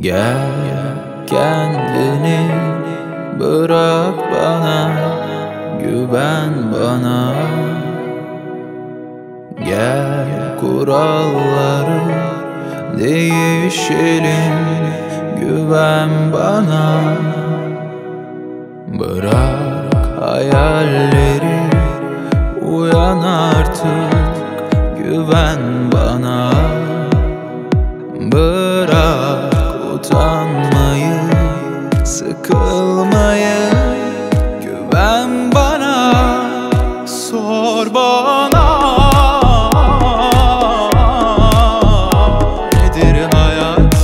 Gel kendini bırak bana, güven bana. Gel kuralları değişelim, güven bana. Bırak hayalleri, uyan artık, güven bana. Bırak utanmayı, sıkılmayı, güven bana. Sor bana, nedir hayat?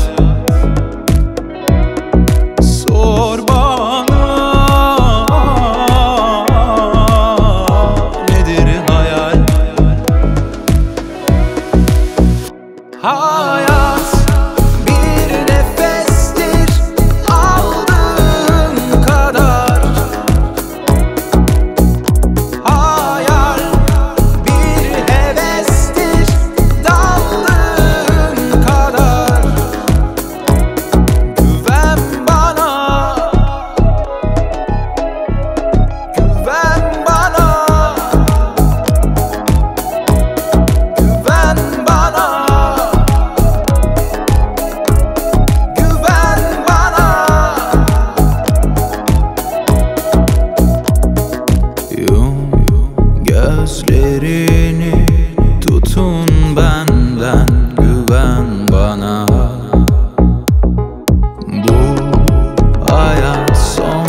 Sor bana, nedir hayal? Hayat bir nefestir, aldığın kadar. Hayal bir hevestir, daldığın kadar. Güven bana, güven bana, güven bana. Yum gözlerini, tutun benden, güven bana. Bu hayat son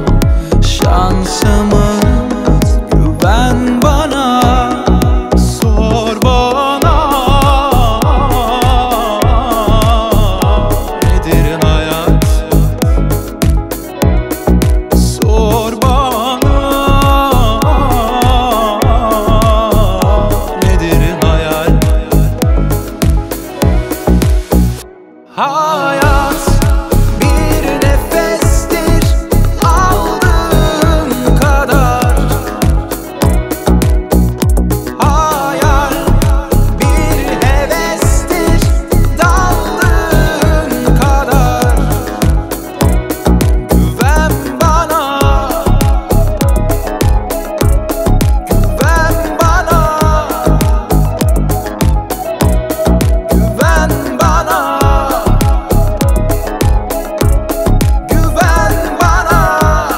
şansımız, güven bana. Sor bana, nedir hayat? Sor bana, nedir hayal? Hayat bir nefestir, aldığın kadar. Hayal bir hevestir, daldığın kadar. Güven bana, güven bana, güven bana, güven bana.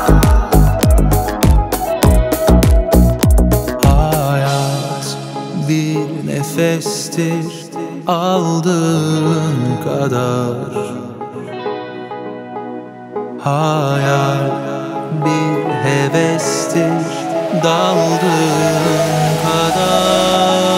Hayat bir nefestir, aldığın kadar. Hayal bir hevestir, daldığın kadar.